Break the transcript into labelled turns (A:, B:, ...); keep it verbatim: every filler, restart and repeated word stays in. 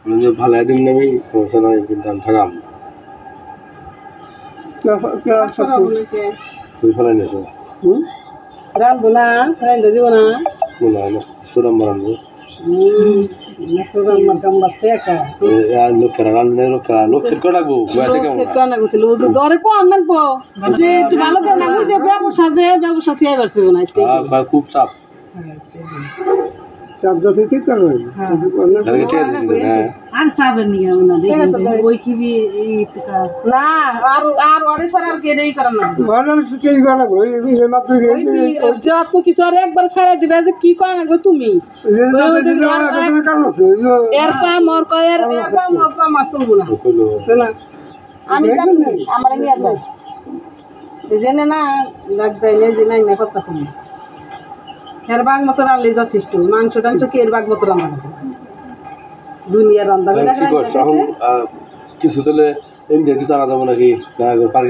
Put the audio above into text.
A: যে ভালো একদিন নেই সমস্যা নাই কিন্তু আমি থাকাম তুই ফেলাই নিস
B: রানবো না রান্ধে দিব না
A: মনে হয় না সুরাম রানবো লোকেরা রান্না লোকেরা লোক সেট করে রাখবো খুব চাপ
B: চাপ যাতে ঠিক করবেন আর চাপের নিয়ে ওই কি না আর আর ওড়িশার আর কে দেই করেন না কে করেন এই মাত্র জব তো কিছু আর একবার ছাড়া দিবে যে কি করেন গো তুমি এর পা মর কয়ের এর পা মর পা মাসুম না শোনা আমি জানি আমরা নিয়ে যাই জেনে না লাগ যায় না যে নাই না কথা শুনি এর বাগ মতো রান্নলে যথেষ্ট মাংস টাংস কি এর বাগ মতো রান্না দুনিয়া রান্না
A: কিছু তাহলে এমনি কিছু আনা যাবো নাকি